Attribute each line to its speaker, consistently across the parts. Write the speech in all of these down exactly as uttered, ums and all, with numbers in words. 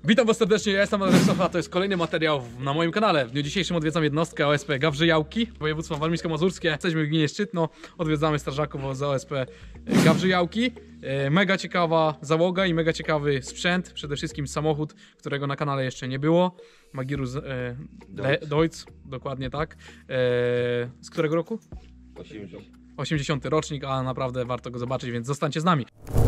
Speaker 1: Witam was serdecznie, ja jestem Adrian Socha, to jest kolejny materiał na moim kanale. W dniu dzisiejszym odwiedzam jednostkę O S P Gawrzyjałki, województwo warmińsko-mazurskie. Jesteśmy w gminie Szczytno, odwiedzamy strażaków z O S P Gawrzyjałki. Mega ciekawa załoga i mega ciekawy sprzęt, przede wszystkim samochód, którego na kanale jeszcze nie było. Magirus e, Deutz, dokładnie tak. E, z którego roku?
Speaker 2: osiemdziesiąty.
Speaker 1: osiemdziesiąty rocznik, a naprawdę warto go zobaczyć, więc zostańcie z nami.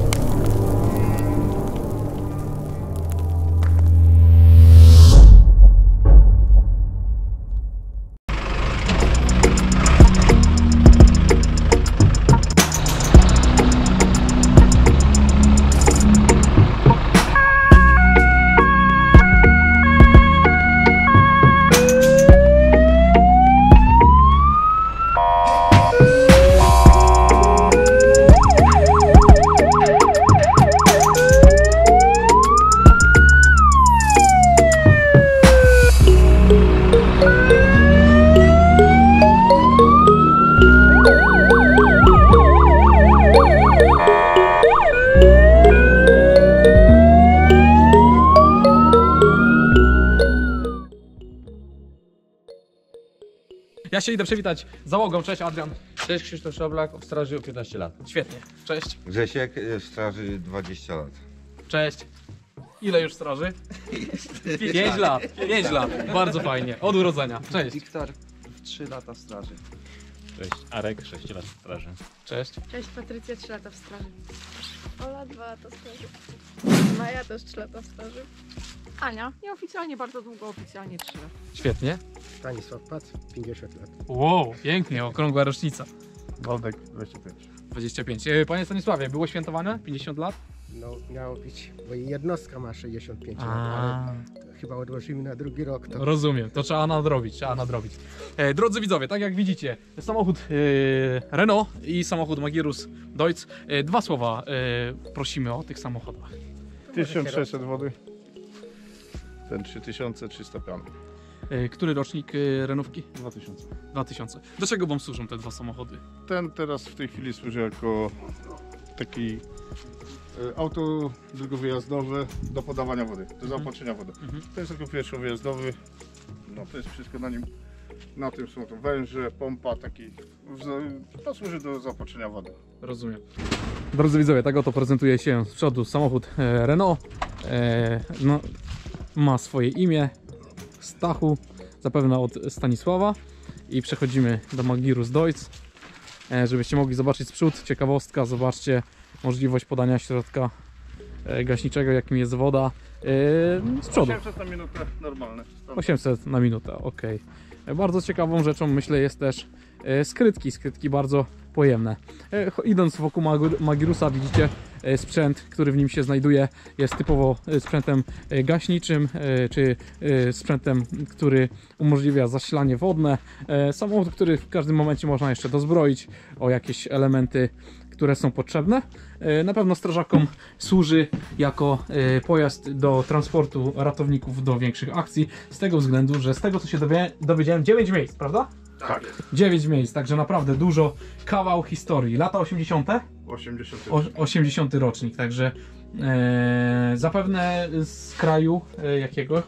Speaker 1: Ja się idę przywitać załogą. Cześć Adrian.
Speaker 2: Cześć, Krzysztof Szablak, w straży o piętnaście lat.
Speaker 1: Świetnie. Cześć.
Speaker 2: Grzesiek, w straży dwadzieścia lat.
Speaker 1: Cześć. Ile już straży? pięć lat. pięć lat. Bardzo fajnie. Od urodzenia. Cześć.
Speaker 3: Wiktor, trzy lata w straży.
Speaker 4: Cześć, Arek, sześć lat w straży.
Speaker 1: Cześć.
Speaker 5: Cześć, Patrycja, trzy lata w straży. Ola, dwa lata w straży. Maja też trzy lata w straży.
Speaker 6: Ania, nieoficjalnie bardzo długo, oficjalnie trzy.
Speaker 1: Świetnie.
Speaker 7: Stanisław Pac, pięćdziesiąt lat.
Speaker 1: Wow, pięknie, okrągła rocznica.
Speaker 4: Waldek, dwadzieścia pięć.
Speaker 1: dwadzieścia pięć. Panie Stanisławie, było świętowane? pięćdziesiąt lat?
Speaker 7: No miało być, bo jednostka ma sześćdziesiąt pięć lat,
Speaker 1: A,
Speaker 7: ale chyba odłożymy na drugi rok. To...
Speaker 1: rozumiem, to trzeba nadrobić, trzeba nadrobić. E, drodzy widzowie, tak jak widzicie, samochód e, Renault i samochód Magirus Deutz. E, dwa słowa e, prosimy o tych samochodach.
Speaker 4: tysiąc sześćset wody. Ten trzy tysiące trzysta pian.
Speaker 1: E, który rocznik e, Renówki?
Speaker 4: dwa tysiące.
Speaker 1: dwa tysiące. Do czego wam służą te dwa samochody?
Speaker 4: Ten teraz w tej chwili służy jako taki e, auto drugowyjazdowe do podawania wody, do zaopatrzenia wody.
Speaker 1: Mhm.
Speaker 4: To jest tylko pierwszowyjazdowy. No to jest wszystko na nim. Na tym są to węże, pompa, taki. w- To służy do zaopatrzenia wody.
Speaker 1: Rozumiem. Drodzy widzowie, tak oto prezentuje się z przodu samochód e, Renault. E, no, ma swoje imię, Stachu, zapewne od Stanisława. I przechodzimy do Magirus Deutz, e, żebyście mogli zobaczyć z przód. Ciekawostka, zobaczcie możliwość podania środka e, gaśniczego, jakim jest woda e, z przodu.
Speaker 4: osiemset na minutę normalne.
Speaker 1: osiemset na minutę, ok. Bardzo ciekawą rzeczą, myślę, jest też e, skrytki, skrytki bardzo pojemne. E, idąc wokół Mag Magirusa widzicie e, sprzęt, który w nim się znajduje, jest typowo e, sprzętem e, gaśniczym, e, czy e, sprzętem, który umożliwia zasilanie wodne. E, samochód, który w każdym momencie można jeszcze dozbroić o jakieś elementy, które są potrzebne. E, Na pewno strażakom służy jako e, pojazd do transportu ratowników do większych akcji, z tego względu, że z tego co się dowie, dowiedziałem, dziewięć miejsc, prawda?
Speaker 4: Tak.
Speaker 1: dziewięć miejsc, także naprawdę dużo, kawał historii. Lata osiemdziesiąte?
Speaker 4: osiemdziesiąty.
Speaker 1: O, osiemdziesiąty rocznik, także e, zapewne z kraju e, jakiego?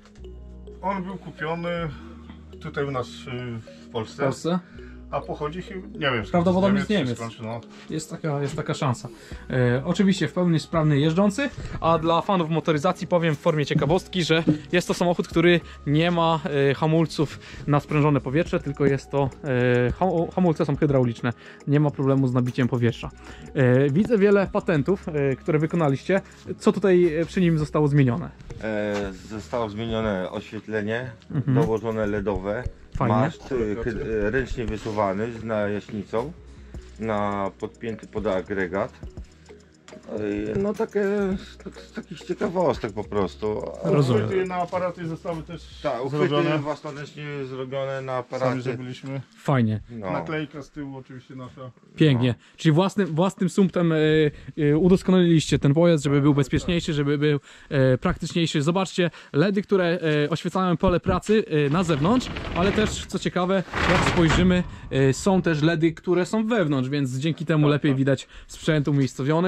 Speaker 4: On był kupiony tutaj u nas y, w
Speaker 1: W
Speaker 4: Polsce,
Speaker 1: Polsce?
Speaker 4: a pochodzi chyba, nie wiem,
Speaker 1: Prawdopodobnie z Niemiec.
Speaker 4: skądś, no.
Speaker 1: Jest taka, jest taka szansa. E, oczywiście w pełni sprawny jeżdżący, a dla fanów motoryzacji powiem w formie ciekawostki, że jest to samochód, który nie ma e, hamulców na sprężone powietrze, tylko jest to e, ham, hamulce są hydrauliczne. Nie ma problemu z nabiciem powietrza. E, widzę wiele patentów, e, które wykonaliście. Co tutaj przy nim zostało zmienione?
Speaker 2: E, zostało zmienione oświetlenie,
Speaker 1: Mhm.
Speaker 2: dołożone ledowe,
Speaker 1: Fajnie.
Speaker 2: maszt y, hy- y, ręcznie wysuwany z najaśnicą, na podpięty pod agregat. No i, No takie, tak, z takich ciekawostek po prostu. A-
Speaker 1: Rozumiem.
Speaker 4: Uchwyty na aparaty zostały też
Speaker 2: Tak, uchwyty
Speaker 4: zrobione.
Speaker 2: własnoręcznie zrobione na
Speaker 4: Sami
Speaker 2: aparaty.
Speaker 4: zrobiliśmy.
Speaker 1: Fajnie.
Speaker 2: No.
Speaker 4: Naklejka z tyłu oczywiście nasza.
Speaker 1: Pięknie. Czyli własnym, własnym sumptem e, e, udoskonaliliście ten pojazd, żeby był bezpieczniejszy, żeby był e, praktyczniejszy. Zobaczcie, LEDy, które e, oświecają pole pracy e, na zewnątrz, ale też, co ciekawe, jak spojrzymy, e, są też LEDy, które są wewnątrz, więc dzięki temu lepiej widać sprzęt umiejscowiony, także szacunek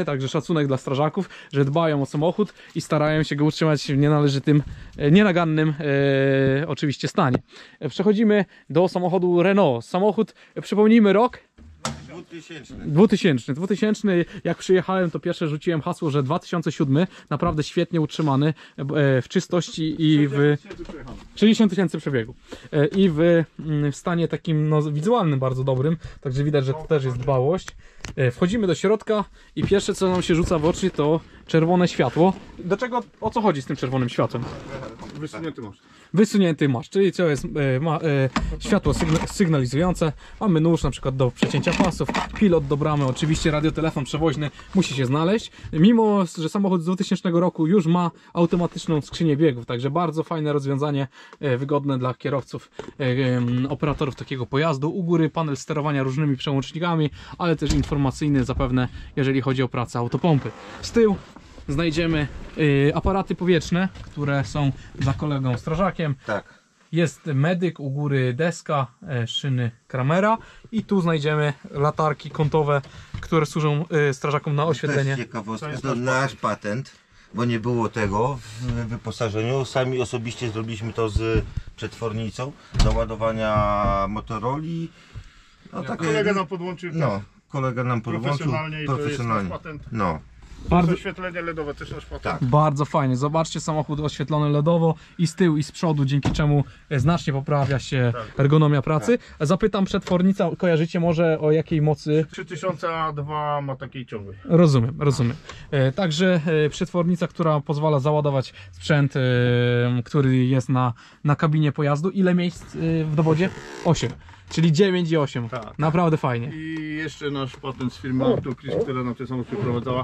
Speaker 1: szacunek dla strażaków, że dbają o samochód i starają się go utrzymać w nienależytym, e, nienagannym e, oczywiście stanie. E, Przechodzimy do samochodu Renault. Samochód, e, przypomnijmy rok,
Speaker 2: dwutysięczny.
Speaker 1: dwutysięczny. dwutysięczny. Jak przyjechałem, to pierwsze rzuciłem hasło, że dwa tysiące siódmy, naprawdę świetnie utrzymany e, w czystości i w sześćdziesiąt tysięcy przebiegu. E, I w, mm, w stanie takim no, wizualnym bardzo dobrym, także widać, że to też jest dbałość. E, Wchodzimy do środka i pierwsze, co nam się rzuca w oczy, to czerwone światło. Do czego, o co chodzi z tym czerwonym światłem?
Speaker 4: Wysunięty masz.
Speaker 1: Wysunięty masz, czyli co jest e, ma, e, światło sygna sygnalizujące. Mamy nóż na przykład do przecięcia pasów, pilot do bramy, oczywiście radiotelefon przewoźny musi się znaleźć. Mimo że samochód z dwutysięcznego roku już ma automatyczną skrzynię biegów, także bardzo fajne rozwiązanie, e, wygodne dla kierowców, e, e, operatorów takiego pojazdu. U góry panel sterowania różnymi przełącznikami, ale też informacyjny zapewne, jeżeli chodzi o pracę autopompy. Z tyłu znajdziemy y, aparaty powietrzne, które są za kolegą strażakiem.
Speaker 2: Tak.
Speaker 1: Jest medyk, u góry deska, e, szyny Kramera i tu znajdziemy latarki kątowe, które służą y, strażakom na
Speaker 2: To
Speaker 1: oświetlenie.
Speaker 2: jest ciekawostka, to nasz patent, bo nie było tego w wyposażeniu. Sami osobiście zrobiliśmy to z przetwornicą do ładowania Motoroli. No, tak,
Speaker 4: Kolega nam podłączył
Speaker 2: no, kolega nam podłączył
Speaker 4: profesjonalnie i to jest
Speaker 2: profesjonalnie.
Speaker 4: nasz patent.
Speaker 2: No,
Speaker 1: Bardzo,
Speaker 4: Oświetlenie LEDowe też nasz patent.
Speaker 2: tak.
Speaker 1: bardzo fajnie. Zobaczcie, samochód oświetlony LEDowo i z tyłu i z przodu, dzięki czemu e, znacznie poprawia się ergonomia pracy. Zapytam, przetwornica, kojarzycie może o jakiej mocy?
Speaker 4: trzy tysiące dwa ma takiej ciągłej.
Speaker 1: Rozumiem, rozumiem. E, także e, przetwornica, która pozwala załadować sprzęt, e, który jest na, na kabinie pojazdu. Ile miejsc e, w dowodzie? osiem. Czyli dziewięć i osiem.
Speaker 4: Tak.
Speaker 1: Naprawdę fajnie.
Speaker 4: I jeszcze nasz patent z firmy Autocris, która nam ten samochód przeprowadzała.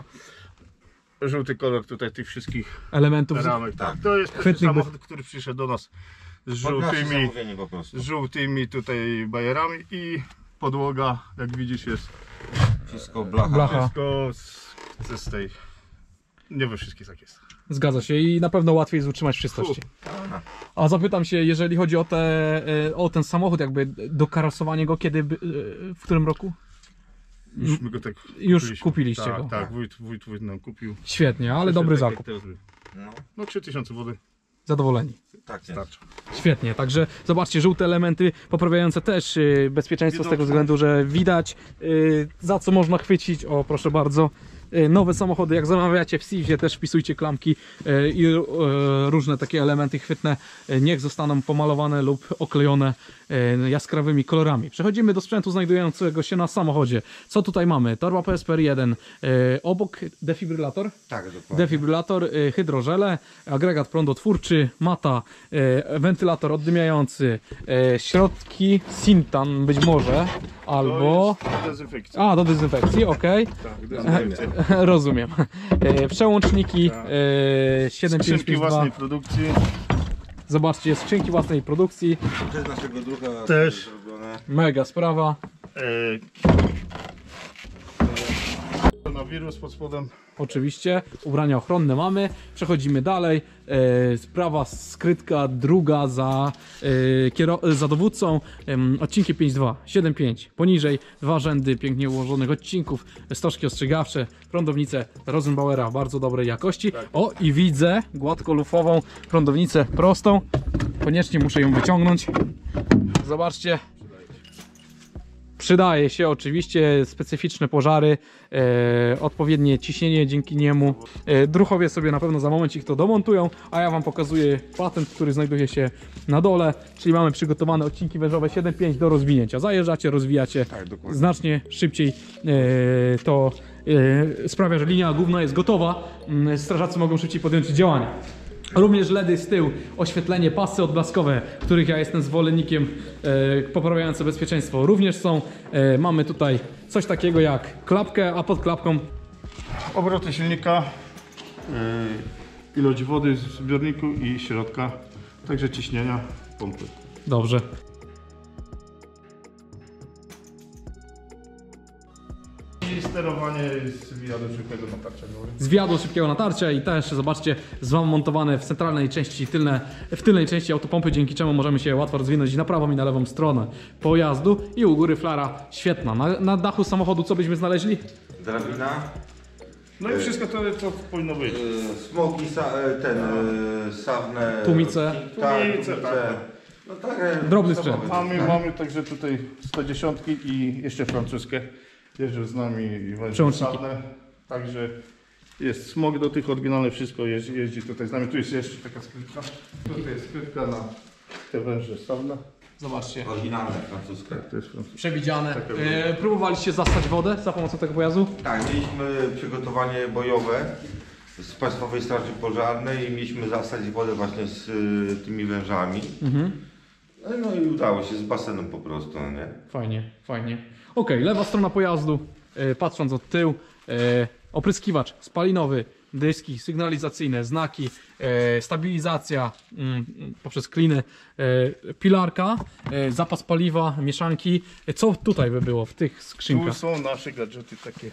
Speaker 4: Żółty kolor tutaj tych wszystkich
Speaker 1: Elementów.
Speaker 4: ramek. Tak, to jest
Speaker 1: chwytnych
Speaker 4: pierwszy samochód, który przyszedł do nas z
Speaker 2: Pod nasze
Speaker 4: żółtymi,
Speaker 2: zamówienie po prostu.
Speaker 4: z żółtymi tutaj bajerami i podłoga, jak widzisz, jest
Speaker 2: Wszystko blacha.
Speaker 1: Blacha.
Speaker 4: wszystko z, z tej. Nie we wszystkich tak jest.
Speaker 1: Zgadza się i na pewno łatwiej jest utrzymać w czystości. A zapytam się, jeżeli chodzi o, te, e, o ten samochód, jakby dokarasowanie go, kiedy, by- e, w którym roku?
Speaker 4: Już my go tak
Speaker 1: Już
Speaker 4: kupiliśmy.
Speaker 1: kupiliście
Speaker 4: tak,
Speaker 1: go.
Speaker 4: Tak, wójt, wójt, wójt nam kupił.
Speaker 1: Świetnie, ale
Speaker 4: Przyszedł
Speaker 1: dobry
Speaker 4: tak, jak
Speaker 1: zakup.
Speaker 4: teraz był.
Speaker 2: No,
Speaker 4: No trzy tysiące wody
Speaker 1: Zadowoleni.
Speaker 2: tak jest.
Speaker 4: starczy.
Speaker 1: Świetnie, także zobaczcie, żółte elementy poprawiające też y, bezpieczeństwo z tego względu, że widać y, za co można chwycić. O, proszę bardzo. Y, Nowe samochody, jak zamawiacie w Sizie, też wpisujcie klamki y, i y, różne takie elementy chwytne. Y, niech zostaną pomalowane lub oklejone y, jaskrawymi kolorami. Przechodzimy do sprzętu znajdującego się na samochodzie. Co tutaj mamy? Torba P S P R jeden, y, obok defibrylator.
Speaker 2: Tak, dokładnie.
Speaker 1: Defibrylator, y, hydrożele, agregat prądotwórczy, mata, y, wentylator oddymiający, y, środki Sintan być może, albo...
Speaker 4: To jest dezynfekcja.
Speaker 1: A, do dezynfekcji, ok.
Speaker 4: Tak, dezynfekcja.
Speaker 1: Rozumiem. Y, przełączniki
Speaker 4: Tak.
Speaker 1: y, siedem pięć
Speaker 4: Skrzynki
Speaker 1: pięć dwa.
Speaker 4: własnej produkcji.
Speaker 1: Zobaczcie, skrzynki własnej produkcji.
Speaker 2: Przez naszego druga
Speaker 4: Też.
Speaker 2: zrobione.
Speaker 1: Mega sprawa.
Speaker 4: E, na wirus pod spodem.
Speaker 1: Oczywiście, ubrania ochronne mamy. Przechodzimy dalej. E, sprawa skrytka druga za, e, kiero- za dowódcą. E, odcinki pięć dwa, siedem pięć. Poniżej dwa rzędy pięknie ułożonych odcinków. Stożki ostrzegawcze, prądownicę Rosenbauera bardzo dobrej jakości. O, i widzę gładko lufową prądownicę prostą. Koniecznie muszę ją wyciągnąć. Zobaczcie. Przydaje się oczywiście, specyficzne pożary, e, odpowiednie ciśnienie dzięki niemu. E, druchowie sobie na pewno za momencik to domontują, a ja Wam pokazuję patent, który znajduje się na dole, czyli mamy przygotowane odcinki wężowe siedem pięć do rozwinięcia. Zajeżdżacie, rozwijacie
Speaker 2: Tak, dokładnie.
Speaker 1: znacznie szybciej. E, to e, sprawia, że linia główna jest gotowa, m, strażacy mogą szybciej podjąć działania. Również LEDy z tyłu, oświetlenie, pasy odblaskowe, których ja jestem zwolennikiem, e, poprawiające bezpieczeństwo również są. E, mamy tutaj coś takiego jak klapkę, a pod klapką
Speaker 4: Obroty silnika. E, ilość wody w zbiorniku i środka. Także ciśnienia pompy.
Speaker 1: dobrze.
Speaker 4: I sterowanie z wyjadu szybkiego natarcia.
Speaker 1: Zwiadu szybkiego natarcia i też zobaczcie, zamontowane w centralnej części, tylne, w tylnej części autopompy, dzięki czemu możemy się łatwo rozwinąć na prawą i na lewą stronę pojazdu. I u góry flara świetna. Na, na dachu samochodu co byśmy znaleźli?
Speaker 2: Drabina,
Speaker 4: No i wszystko to, co powinno być.
Speaker 2: E, Smoki, sa, e, ten, e, sawne...
Speaker 1: Tłumice.
Speaker 2: Tak,
Speaker 4: Tłumice,
Speaker 2: tłumice.
Speaker 4: tak.
Speaker 2: No tak, e,
Speaker 1: Drobny
Speaker 2: podstawowe.
Speaker 1: sprzęt.
Speaker 4: Mamy, mamy także tutaj sto dziesięć i jeszcze francuskie. Jeżdżą z nami i węże
Speaker 1: Przełączniki.
Speaker 4: sadne. Także jest smog do tych oryginalnych, wszystko jeździ, jeździ tutaj z nami. Tu jest jeszcze taka skrytka. Tutaj jest skrytka na te węże sadne.
Speaker 1: Zobaczcie.
Speaker 2: Oryginalne francuskie.
Speaker 4: To jest francuskie.
Speaker 1: Przewidziane. E, próbowaliście zastać wodę za pomocą tego pojazdu?
Speaker 2: Tak, mieliśmy przygotowanie bojowe z Państwowej Straży Pożarnej i mieliśmy zastać wodę właśnie z y, tymi wężami.
Speaker 1: Mhm.
Speaker 2: No, no i udało się z basenem po prostu, no nie?
Speaker 1: Fajnie, fajnie. Ok, lewa strona pojazdu, e, patrząc od tyłu, e, opryskiwacz spalinowy, dyski sygnalizacyjne, znaki, e, stabilizacja mm, poprzez kliny, e, pilarka, e, zapas paliwa, mieszanki. E, co tutaj by było w tych
Speaker 4: Tu
Speaker 1: skrzynkach?
Speaker 4: są nasze gadżety takie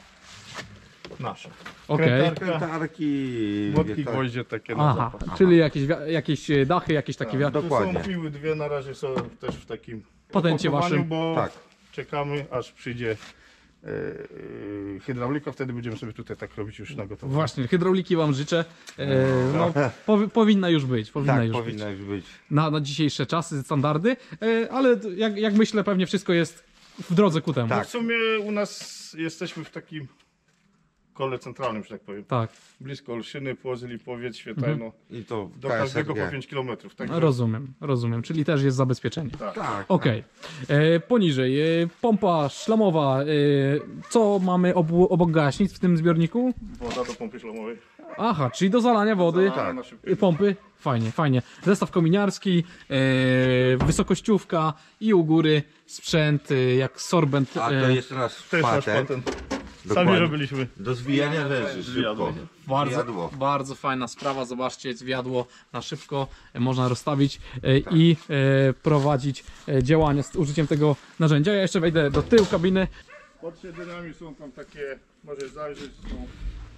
Speaker 4: nasze.
Speaker 1: Okej.
Speaker 4: Krętarka,
Speaker 2: Krętarki,
Speaker 4: młotki,
Speaker 2: wieta-
Speaker 4: gwoździe takie na
Speaker 1: Aha,
Speaker 4: zapas.
Speaker 1: czyli jakieś, wi- jakieś e, dachy, jakieś takie
Speaker 4: Tak,
Speaker 1: wiatry.
Speaker 4: tu
Speaker 2: Dokładnie.
Speaker 4: są piły dwie, na razie są też w takim
Speaker 1: Patencie
Speaker 4: opakowaniu,
Speaker 1: waszym.
Speaker 4: bo
Speaker 2: Tak.
Speaker 4: czekamy aż przyjdzie e, e, hydraulika, wtedy będziemy sobie tutaj tak robić już na gotowo.
Speaker 1: Właśnie, hydrauliki wam życzę. E, no, powi- powinna już być, powinna
Speaker 2: Tak,
Speaker 1: już
Speaker 2: powinna
Speaker 1: być.
Speaker 2: już być.
Speaker 1: Na, na dzisiejsze czasy, standardy, e, ale jak, jak myślę, pewnie wszystko jest w drodze ku temu.
Speaker 2: Tak.
Speaker 4: W sumie u nas jesteśmy w takim kole centralnym, że tak powiem.
Speaker 1: Tak,
Speaker 4: Blisko Olszyny, Płozy, Lipowiec, Świetlajno.
Speaker 2: I to
Speaker 4: Do
Speaker 2: K S R G.
Speaker 4: każdego po pięć kilometrów. Także
Speaker 1: rozumiem, rozumiem, czyli też jest zabezpieczenie.
Speaker 4: tak.
Speaker 2: Tak.
Speaker 1: Okej, e, poniżej, e, pompa szlamowa, e, co mamy obu, obok gaśnic w tym zbiorniku?
Speaker 4: Woda do pompy szlamowej.
Speaker 1: Aha, czyli do zalania wody,
Speaker 4: Zalana na szybko.
Speaker 1: e, pompy, fajnie, fajnie. Zestaw kominiarski, e, wysokościówka i u góry sprzęt e, jak sorbent.
Speaker 2: A to
Speaker 1: e,
Speaker 2: jest nasz
Speaker 4: To jest nasz
Speaker 2: patent.
Speaker 4: patent. Sami
Speaker 2: Dokładnie.
Speaker 4: robiliśmy.
Speaker 2: Do zwijania węży szybko.
Speaker 1: Bardzo,
Speaker 2: Zwiadło.
Speaker 1: bardzo fajna sprawa, zobaczcie, zwiadło na szybko, e, można rozstawić e, i e, prowadzić e, działania z użyciem tego narzędzia. Ja jeszcze wejdę do tyłu kabiny.
Speaker 4: Pod siedzeniami są tam takie, możesz zajrzeć, są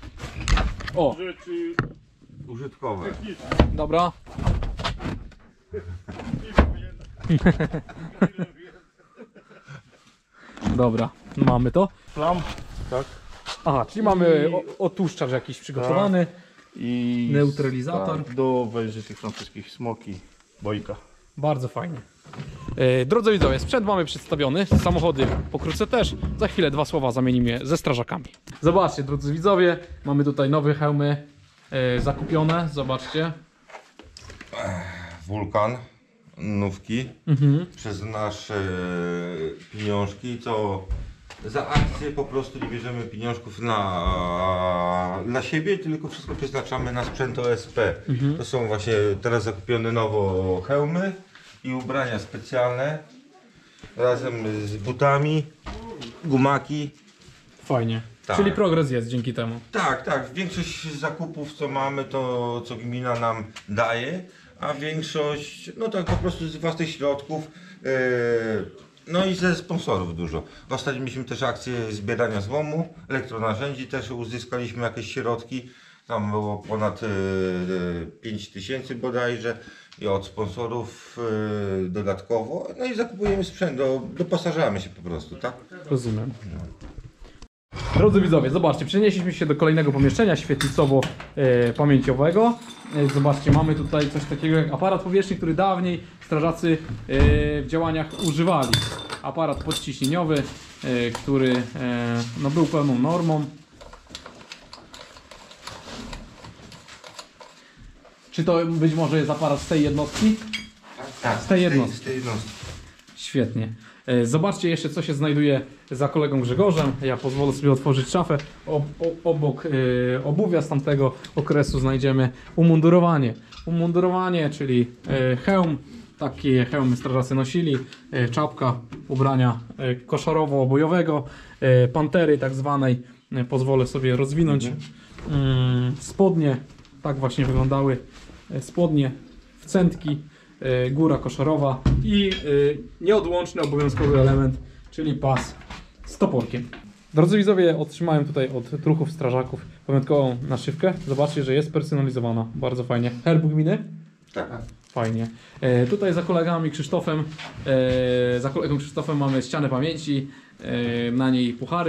Speaker 1: O,
Speaker 4: rzeczy
Speaker 2: Użytkowe.
Speaker 1: dobra. Dobra, mamy to.
Speaker 4: flam, tak?
Speaker 1: Aha, czyli mamy o- otłuszczacz jakiś przygotowany.
Speaker 4: I
Speaker 1: Neutralizator.
Speaker 4: tak, do węży tych francuskich, smoki, bojka.
Speaker 1: Bardzo fajnie. E, drodzy widzowie, sprzęt mamy przedstawiony, samochody pokrótce też. Za chwilę dwa słowa zamienimy je ze strażakami. Zobaczcie, drodzy widzowie, mamy tutaj nowe hełmy e, zakupione, zobaczcie.
Speaker 2: Wulkan, nówki,
Speaker 1: Mhm.
Speaker 2: przez nasze pieniążki, co za akcję po prostu nie bierzemy pieniążków na, dla siebie, tylko wszystko przeznaczamy na sprzęt O S P. To są właśnie teraz zakupione nowo hełmy i ubrania specjalne, razem z butami, gumaki.
Speaker 1: Fajnie.
Speaker 2: Tak.
Speaker 1: Czyli progres jest dzięki temu.
Speaker 2: Tak, tak. Większość zakupów, co mamy, to co gmina nam daje, a większość, no tak po prostu z własnych środków, yy, no i ze sponsorów dużo. Ostatnio mieliśmy też akcję zbierania złomu, elektronarzędzi, też uzyskaliśmy jakieś środki, tam było ponad yy, pięć tysięcy bodajże i od sponsorów yy, dodatkowo, no i zakupujemy sprzęt, do, doposażamy się po prostu, tak?
Speaker 1: Rozumiem. Drodzy widzowie, zobaczcie, przenieśliśmy się do kolejnego pomieszczenia świetlicowo-pamięciowego. Zobaczcie, mamy tutaj coś takiego jak aparat powietrzny, który dawniej strażacy e, w działaniach używali. Aparat podciśnieniowy, e, który e, no, był pełną normą. Czy to być może jest aparat z tej jednostki?
Speaker 2: Tak,
Speaker 1: Z tej jednostki.
Speaker 2: Z tej jednostki.
Speaker 1: Świetnie. E, Zobaczcie jeszcze, co się znajduje za kolegą Grzegorzem. Ja pozwolę sobie otworzyć szafę. O, o, obok e, obuwia z tamtego okresu znajdziemy umundurowanie. Umundurowanie, czyli e, hełm. Takie hełmy strażacy nosili. E, czapka ubrania e, koszorowo-obojowego. E, pantery tak zwanej. E, pozwolę sobie rozwinąć. Mm, spodnie. Tak właśnie wyglądały e, spodnie. Wcętki. e, Góra koszorowa i e, nieodłączny obowiązkowy element, czyli pas z toporkiem. Drodzy widzowie, otrzymałem tutaj od truchów strażaków pamiątkową naszywkę. Zobaczcie, że jest personalizowana. Bardzo fajnie. Herb gminy?
Speaker 2: Tak.
Speaker 1: Fajnie. E, tutaj za kolegami Krzysztofem, e, za kolegą Krzysztofem mamy ścianę pamięci, e, na niej puchary,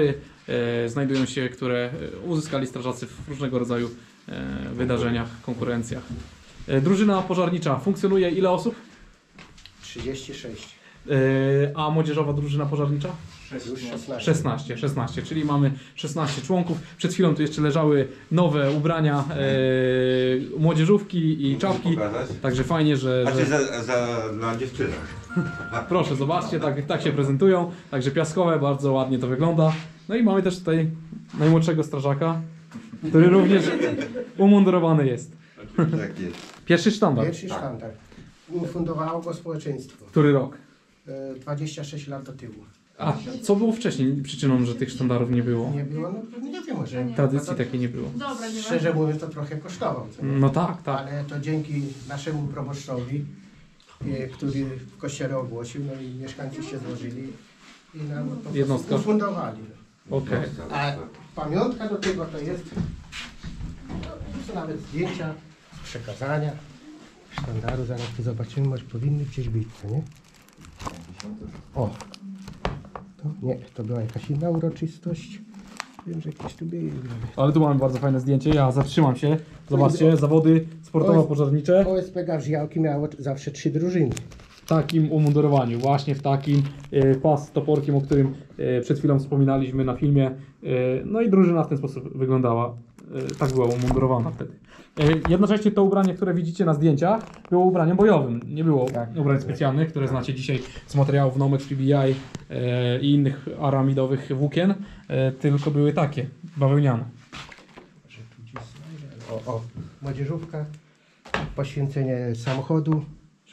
Speaker 1: e, znajdują się, które uzyskali strażacy w różnego rodzaju e, wydarzeniach, konkurencjach. E, drużyna pożarnicza funkcjonuje ile osób?
Speaker 7: trzydzieści sześć.
Speaker 1: E, a młodzieżowa drużyna pożarnicza?
Speaker 7: Już szesnaście.
Speaker 1: szesnaście, szesnaście, czyli mamy szesnaście członków. Przed chwilą tu jeszcze leżały nowe ubrania e, młodzieżówki i czapki.
Speaker 2: Pokazać?
Speaker 1: Także fajnie, że...
Speaker 2: Znaczy
Speaker 1: że...
Speaker 2: za, za, dla dziewczynach.
Speaker 1: Proszę, zobaczcie, tak, tak się prezentują. Także piaskowe, bardzo ładnie to wygląda. No i mamy też tutaj najmłodszego strażaka, który również umundurowany jest.
Speaker 2: Tak jest.
Speaker 1: Pierwszy sztandar.
Speaker 7: Pierwszy sztandar. Ufundowało go społeczeństwo.
Speaker 1: Który rok?
Speaker 7: E, dwadzieścia sześć lat do tyłu.
Speaker 1: A co było wcześniej przyczyną, że tych sztandarów nie było?
Speaker 7: Nie było, no nie wiem, może.
Speaker 1: Tradycji takiej nie było.
Speaker 6: Dobra, nie
Speaker 7: Szczerze mówiąc, to trochę kosztowało. co nie?
Speaker 1: No tak, tak.
Speaker 7: Ale to dzięki naszemu proboszczowi, e, który w kościele ogłosił, no i mieszkańcy się złożyli i nam po prostu
Speaker 1: Jednostka.
Speaker 7: ufundowali.
Speaker 1: Okej.
Speaker 7: A pamiątka do tego to jest, no, są nawet zdjęcia z przekazania sztandaru, zaraz tu zobaczymy, może powinny gdzieś być, co nie? O! To, nie, to była jakaś inna uroczystość. Wiem, że jakieś tu były.
Speaker 1: Ale tu mamy bardzo fajne zdjęcie. Ja zatrzymam się. Zobaczcie, zawody sportowo-pożarnicze.
Speaker 7: O S P Gawrzyjałki miało zawsze trzy drużyny.
Speaker 1: W takim umundurowaniu, właśnie w takim e, pas z toporkiem, o którym e, przed chwilą wspominaliśmy na filmie. E, no i drużyna w ten sposób wyglądała. E, tak była umundurowana wtedy. E, jednocześnie to ubranie, które widzicie na zdjęciach, było ubraniem bojowym. Nie było
Speaker 7: Tak.
Speaker 1: ubrań specjalnych, które znacie dzisiaj z materiałów Nomex, P B I e, i innych aramidowych włókien, e, tylko były takie, bawełniane.
Speaker 7: Że tu gdzieś znajdę. O, o, młodzieżówka, poświęcenie samochodu.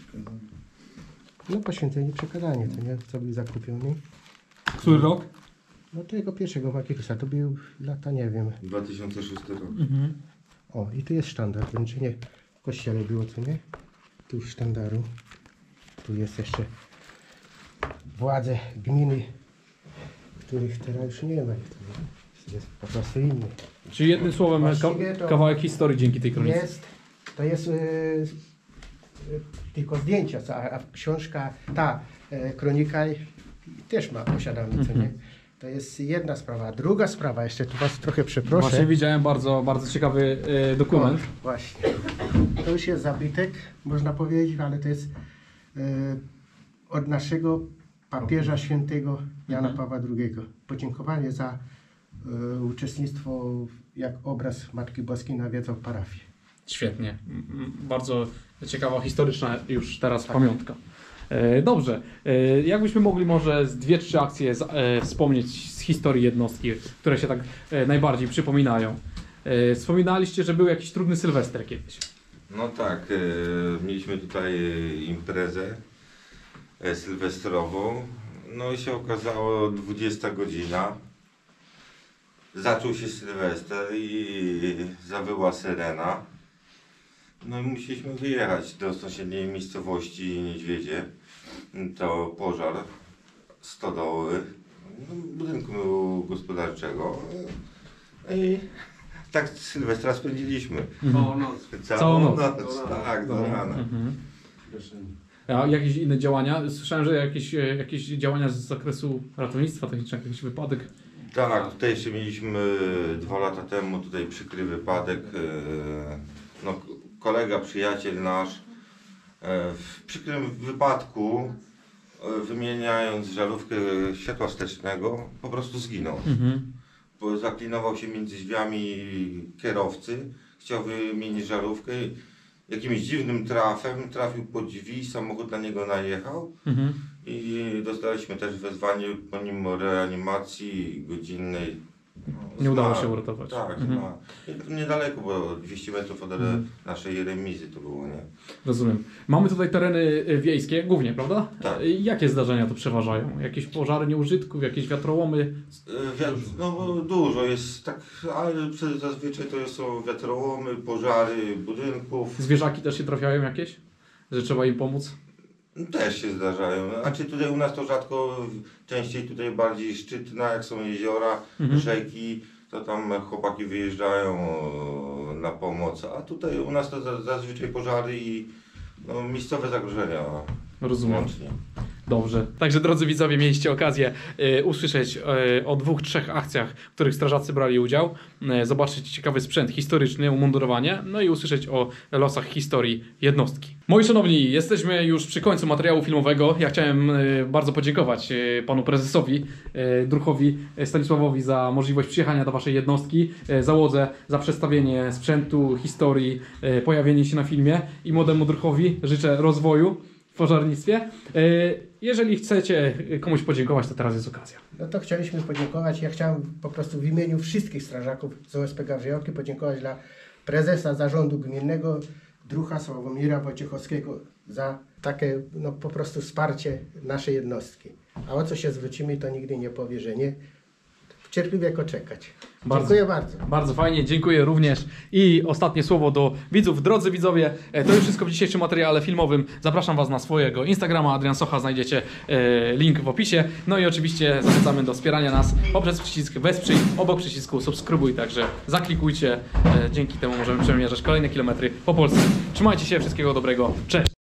Speaker 7: No poświęcenie, przekazanie, to nie, co był zakupiony.
Speaker 1: Który rok?
Speaker 7: No tego pierwszego Makierusa, to był lata, nie wiem.
Speaker 2: dwa tysiące szósty rok.
Speaker 1: Mhm.
Speaker 7: O, i tu jest sztandar, wręczenie w kościele było, co nie? Tu sztandaru. Tu jest jeszcze władze gminy, których teraz już nie ma. To jest po prostu inny.
Speaker 1: Czyli jednym słowem
Speaker 7: Właściwie
Speaker 1: ka-
Speaker 7: to-
Speaker 1: kawałek historii dzięki tej kronice.
Speaker 7: Jest, to jest e, e, tylko zdjęcia, co- a, a książka, ta e, kronika też ma, posiadamy, co nie? To jest jedna sprawa. Druga sprawa, jeszcze tu was trochę przeproszę.
Speaker 1: Właśnie widziałem bardzo, bardzo ciekawy e, dokument.
Speaker 7: O, właśnie. To już jest zabytek, można powiedzieć, ale to jest e, od naszego papieża świętego Jana Pawła drugiego. Podziękowanie za e, uczestnictwo, jak obraz Matki Boskiej nawiedzał parafię.
Speaker 1: Świetnie. M- m- Bardzo ciekawa, historyczna już teraz pamiątka. E, Dobrze. E, Jakbyśmy mogli może z dwie, trzy akcje z, e, wspomnieć z historii jednostki, które się tak e, najbardziej przypominają. E, Wspominaliście, że był jakiś trudny Sylwester kiedyś.
Speaker 2: No tak, e, mieliśmy tutaj e, imprezę e, sylwestrową. No i się okazało dwudziesta godzina. Zaczął się Sylwester i zawyła syrena. No i musieliśmy wyjechać do sąsiedniej miejscowości Niedźwiedzie. To pożar stodoły, no, budynku gospodarczego. I tak Sylwestra spędziliśmy.
Speaker 3: Całą noc.
Speaker 1: Całą noc.
Speaker 2: Tak, do rana.
Speaker 1: Mhm. A jakieś inne działania? Słyszałem, że jakieś, e, jakieś działania z zakresu ratownictwa technicznego, jakiś wypadek.
Speaker 2: Tak, tutaj jeszcze mieliśmy dwa lata temu tutaj przykry wypadek. e, No, k- kolega, przyjaciel nasz e, w przykrym wypadku, e, wymieniając żarówkę światła wstecznego, po prostu zginął.
Speaker 1: Mhm.
Speaker 2: Bo zaklinował się między drzwiami kierowcy, chciał wymienić żarówkę i jakimś dziwnym trafem trafił pod drzwi, samochód na niego najechał.
Speaker 1: Mhm.
Speaker 2: I dostaliśmy też wezwanie pomimo reanimacji godzinnej. No,
Speaker 1: Nie udało
Speaker 2: zmarł.
Speaker 1: się uratować.
Speaker 2: Tak,
Speaker 1: Mhm.
Speaker 2: no. I to niedaleko, bo dwieście metrów od
Speaker 1: Mhm.
Speaker 2: naszej remizy to było, nie?
Speaker 1: Rozumiem. Mamy tutaj tereny e, wiejskie, głównie, prawda?
Speaker 2: Tak.
Speaker 1: E, Jakie zdarzenia tu przeważają? Jakieś pożary nieużytków, jakieś wiatrołomy?
Speaker 2: E, Wiat, no dużo jest tak, ale przez- zazwyczaj to są wiatrołomy, pożary budynków.
Speaker 1: Zwierzaki też się trafiają jakieś? Że trzeba im pomóc?
Speaker 2: Też się zdarzają. Znaczy tutaj u nas to rzadko, częściej tutaj bardziej szczytna, jak są jeziora,
Speaker 1: Mhm.
Speaker 2: rzeki, to tam chłopaki wyjeżdżają o, na pomoc, a tutaj u nas to za- zazwyczaj pożary i no, miejscowe zagrożenia
Speaker 1: Rozumiem.
Speaker 2: łącznie.
Speaker 1: Dobrze. Także drodzy widzowie, mieliście okazję e, usłyszeć e, o dwóch, trzech akcjach, w których strażacy brali udział, e, zobaczyć ciekawy sprzęt historyczny, umundurowanie, no i usłyszeć o losach historii jednostki. Moi szanowni, jesteśmy już przy końcu materiału filmowego. Ja chciałem e, bardzo podziękować e, panu prezesowi e, Druchowi e, Stanisławowi za możliwość przyjechania do waszej jednostki, e, załodze za przedstawienie sprzętu, historii, e, pojawienie się na filmie i młodemu Druchowi życzę rozwoju w pożarnictwie. Jeżeli chcecie komuś podziękować, to teraz jest okazja.
Speaker 7: No to chcieliśmy podziękować. Ja chciałem po prostu w imieniu wszystkich strażaków z O S P Gawrzyjówki podziękować dla prezesa zarządu gminnego Drucha Sławomira Wojciechowskiego za takie no, po prostu wsparcie naszej jednostki. A o co się zwrócimy, to nigdy nie powie, że nie. Cierpliwie czekać.
Speaker 1: Bardzo.
Speaker 7: Dziękuję bardzo.
Speaker 1: Bardzo fajnie, dziękuję również. I ostatnie słowo do widzów. Drodzy widzowie, e, to już wszystko w dzisiejszym materiale filmowym. Zapraszam was na swojego Instagrama, Adrian Socha, znajdziecie e, link w opisie. No i oczywiście zachęcamy do wspierania nas poprzez przycisk wesprzyj, obok przycisku subskrybuj, także zaklikujcie. E, dzięki temu możemy przemierzać kolejne kilometry po Polsce. Trzymajcie się, wszystkiego dobrego, cześć!